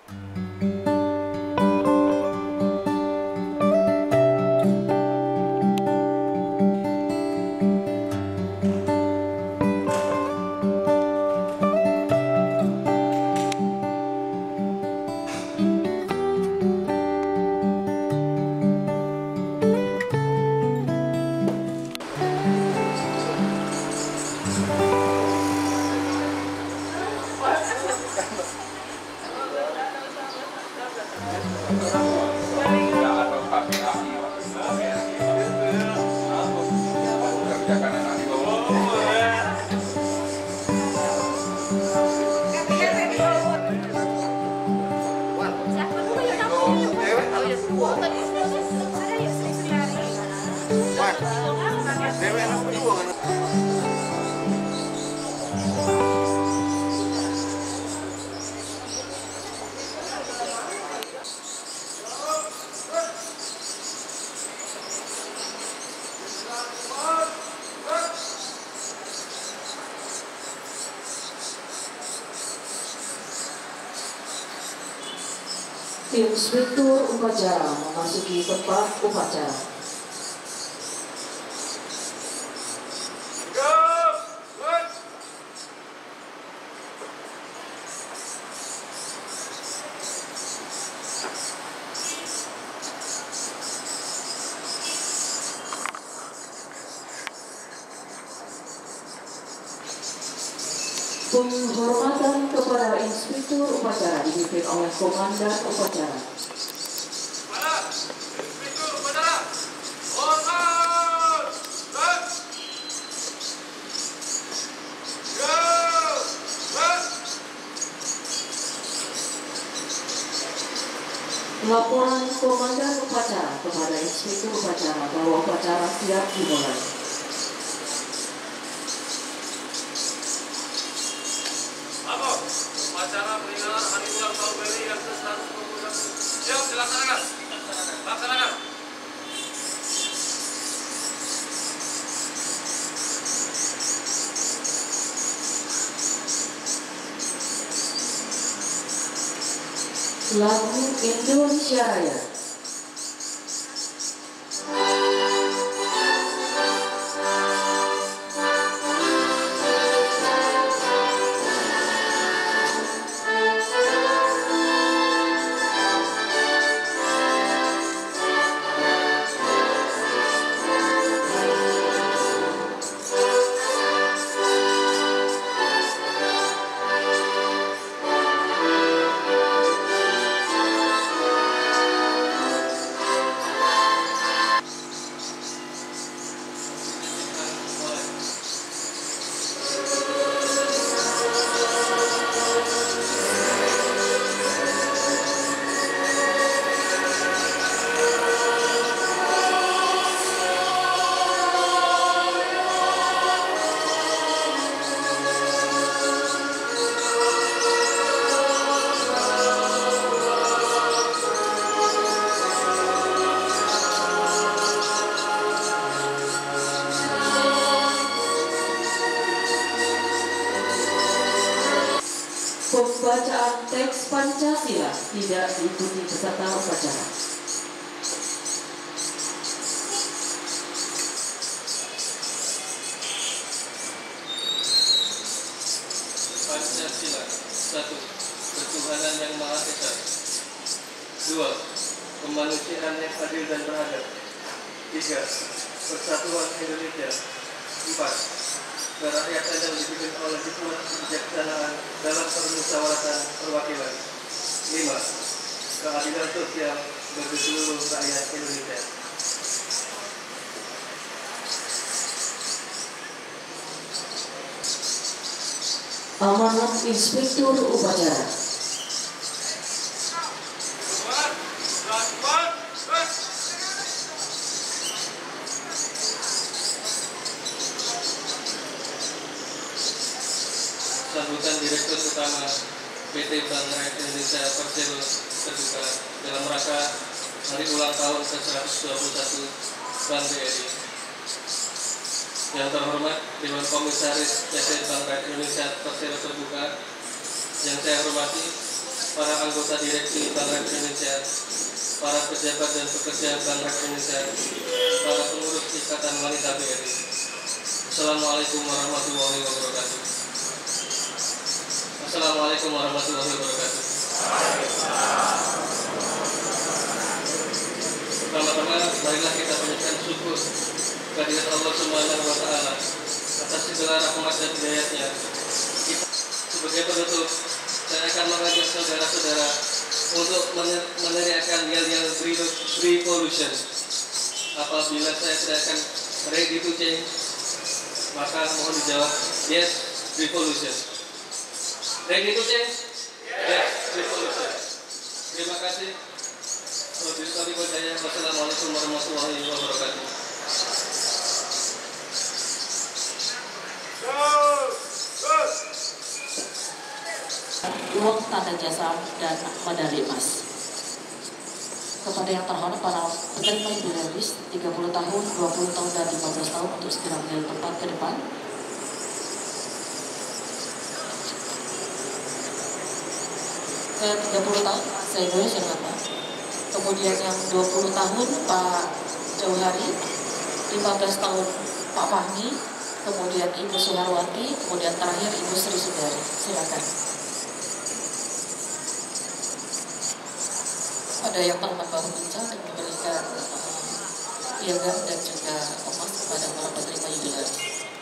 Inspektur upacara memasuki tempat upacara. Penghormatan kepada Inspektur upacara dipimpin oleh Komandan upacara. Inspektur upacara, hormat! Laporan Komandan upacara kepada Inspektur upacara bahwa upacara siap dimulai. Upacara peringatan hari ulang tahun BRI yang ke-121 siap dilaksanakan. Laksanakan. Lagu Indonesia Raya. Pembacaan teks Pancasila tidak diikuti peserta upacara. Pancasila. 1. Ketuhanan yang Maha Esa. 2. Kemanusiaan yang adil dan beradab. 3. Persatuan Indonesia. 4. Kerakyatan yang dipimpin oleh hikmah kebijaksanaan dalam permusyawaratan perwakilan. 5. Keadilan sosial bagi seluruh rakyat Indonesia. Amanat Inspektur upacara. Sambutan Direktur Utama PT Bank Rakyat Indonesia Persero Terbuka dalam rangka hari ulang tahun ke-121 Bank BRI. Yang terhormat Dewan Komisaris PT Bank Rakyat Indonesia Persero Terbuka, yang saya hormati para anggota direksi Bank Rakyat Indonesia, para pejabat dan pekerja Bank Rakyat Indonesia, para pengurus Ikatan Wanita BRI. Assalamualaikum warahmatullahi wabarakatuh. Assalamualaikum warahmatullahi wabarakatuh. Pertama-tama, marilah kita panjatkan syukur kehadirat Allah Subhanahu wa Ta'ala atas segala rahmat dan hidayah-Nya. Sebagai penutup, saya akan mengajak saudara-saudara untuk meneriakkan yel-yel revolution. Apabila saya teriakan ready to change, maka mohon dijawab yes, revolution. Ready to change? Yes, revolution. Terima kasih. Wassalamualaikum warahmatullahi wabarakatuh. Uang tanda jasa dan medali emas. Kepada yang terhormat para penerima jubilis 30 tahun, 20 tahun, dan 15 tahun untuk segera mengambil tempat ke depan. Ke 30 tahun, saya boleh silakan Pak. Kemudian yang 20 tahun Pak Jauhari, 15 tahun Pak Fahmi, kemudian Ibu Suharwati, kemudian terakhir Ibu Sri Sundari. Silakan. Ada yang terhormat Bapak Bincang dan memberikan piagam dan juga emas kepada para penerima jubilis.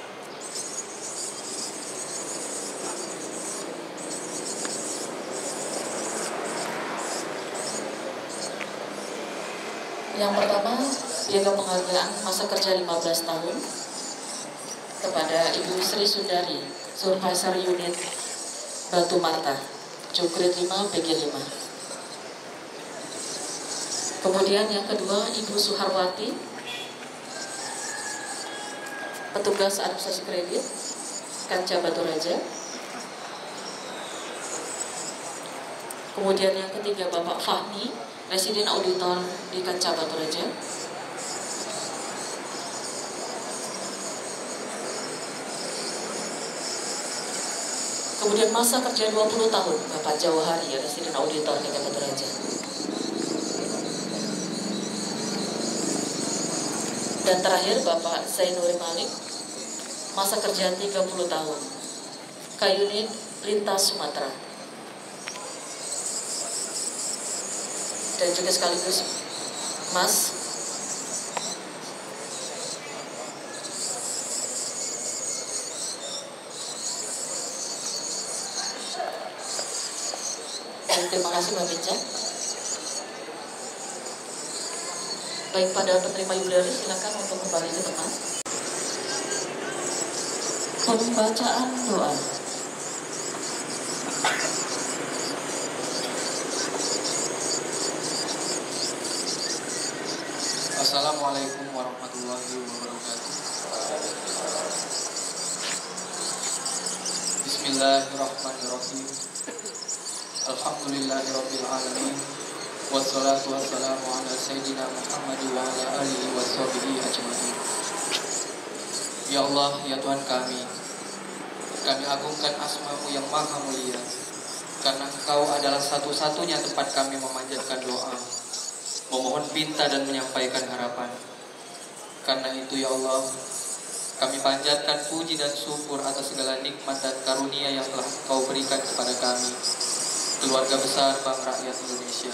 Yang pertama, piagam penghargaan masa kerja 15 tahun kepada Ibu Sri Sundari, Supervisor Unit Batu Marta, Jogret 5, PG 5. Kemudian yang kedua, Ibu Suharwati, petugas administrasi kredit, Kanca Batu Raja. Kemudian yang ketiga, Bapak Fahmi, Residen Auditor di Kanca Batu Raja. Kemudian masa kerja 20 tahun, Bapak Jauhari, Residen Auditor di Kanca Batu Raja. Dan terakhir Bapak Zainur Malik, masa kerja 30 tahun, K-Unit Lintas Sumatera. Dan juga sekaligus Mas dan terima kasih Mbak Bincang. Baik, pada penerima jubilis silakan untuk kembali ke tempat. Pembacaan doa. Assalamualaikum warahmatullahi wabarakatuh. Bismillahirrahmanirrahim. Alhamdulillahirabbil alamin. Wassalatu wassalamu ala sayyidina Muhammad wa ala alihi washabihi ajmain. Ya Allah, ya Tuhan kami agungkan asma-Mu yang maha mulia, karena Engkau adalah satu-satunya tempat kami memanjatkan doa, memohon pinta dan menyampaikan harapan. Karena itu ya Allah, kami panjatkan puji dan syukur atas segala nikmat dan karunia yang telah Engkau berikan kepada kami, keluarga besar Bank Rakyat Indonesia.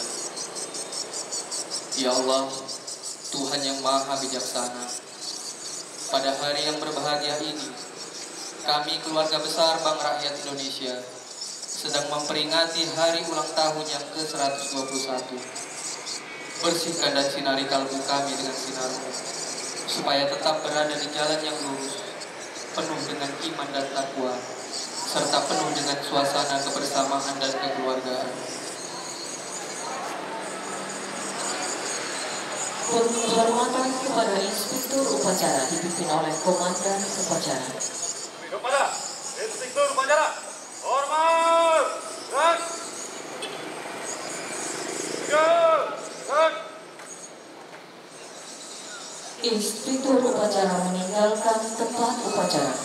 Ya Allah, Tuhan yang maha bijaksana, pada hari yang berbahagia ini, kami keluarga besar Bank Rakyat Indonesia sedang memperingati hari ulang tahun yang ke-121. Bersihkan dan sinari kalbu kami dengan sinar-Mu, supaya tetap berada di jalan yang lurus, penuh dengan iman dan takwa, serta penuh dengan suasana kebersamaan dan kekeluargaan. Penghormatan kepada Inspektur Upacara dipimpin oleh Komandan Upacara. Kepada Inspektur Upacara, hormat, gerak, gerak. Inspektur Upacara meninggalkan tempat upacara.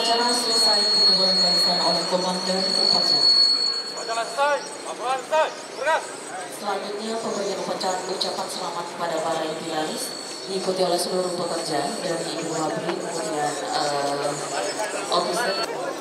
Upacara selesai penurunan barisan oleh komandan upacara. Selanjutnya pemberian upacara ucapan selamat kepada para imperialis diikuti oleh seluruh pekerja dari Ibu Wabri, kemudian officer.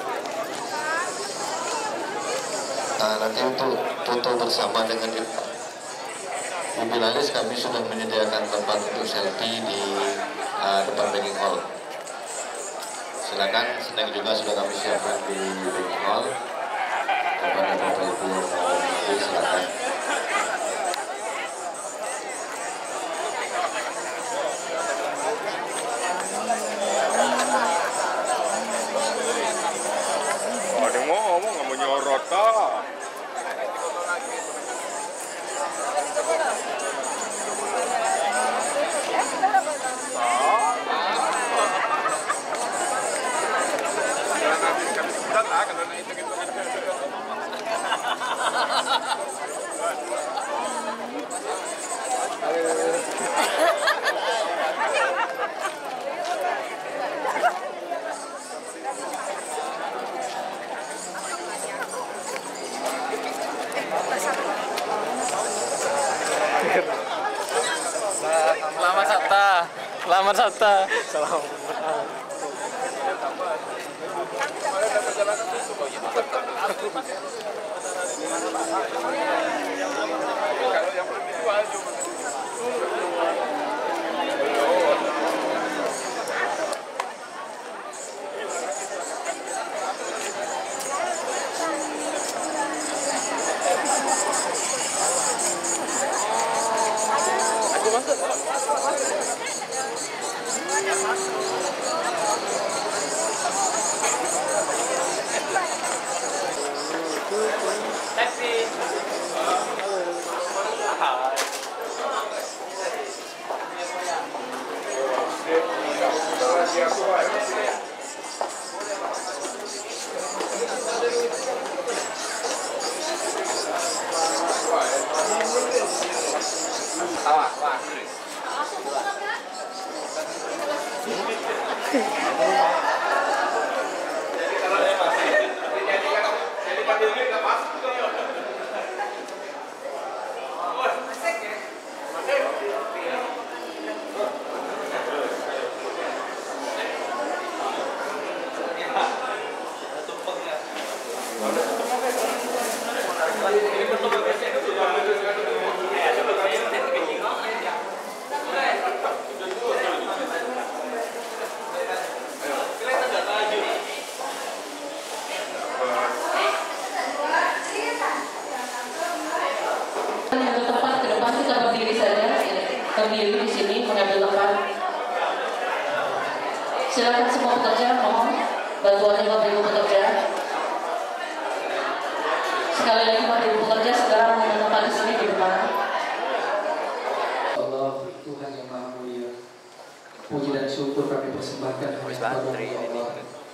Nah, nanti untuk foto bersama dengan imperialis kami sudah menyediakan tempat untuk selfie di depan banking hall. Silakan, snack juga sudah kami siapkan di banking hall. Kepada Bapak Ibu yang mau mengambil, silakan. Ada ngomong nggak mau nyorot ah. Selamat Sabta. Salam. Aku masuk. Berdiri di sini mengambil tempat. Silakan semua pekerja, mohon bantuannya Bapak Ibu pekerja. Sekali lagi Bapak Ibu pekerja segera mengambil tempat di sini di depan. Allah Tuhan yang Maha Mulia, puji dan syukur kami persembahkan kepada Allah.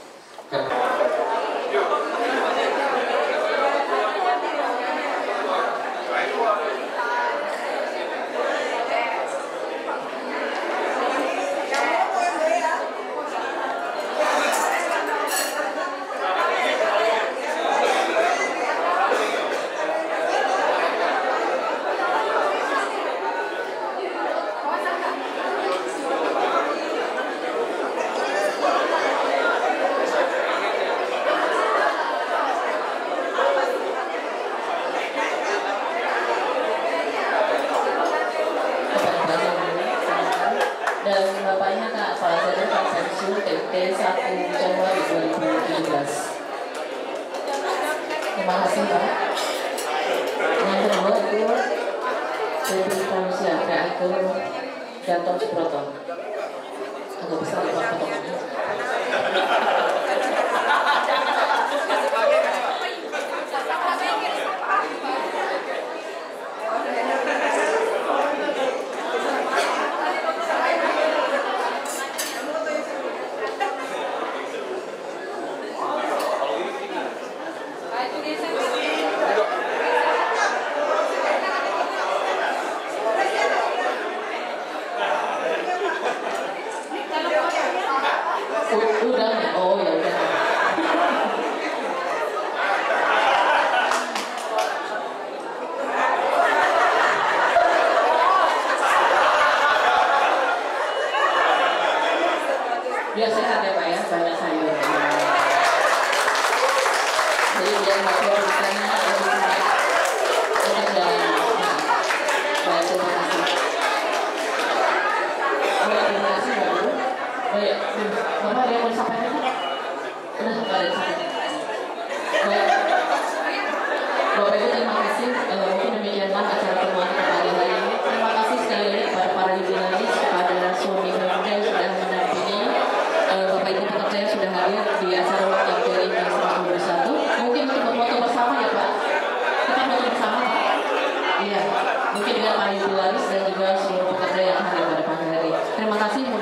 Dan bapaknya Kak Faizal Kak Samsul TP 1 Januari 2017. Terima kasih Pak. Yang kedua itu TP Polisian Kak itu Gatot Subroto. Agak besar Pak potongannya. Ibu, terima kasih. Mungkin demikianlah acara pertemuan kita pada hari ini. Terima kasih sekali lagi kepada para jurnalis, kepada suami Bunda yang sudah mendampingi Bapak Ibu pekerja yang sudah hadir di acara yang dari ke-121. Mungkin untuk berfoto bersama ya Pak. Kita foto bersama Pak. Iya. Mungkin dengan para jurnalis dan juga seluruh pekerja yang hadir pada pagi hari. Terima kasih.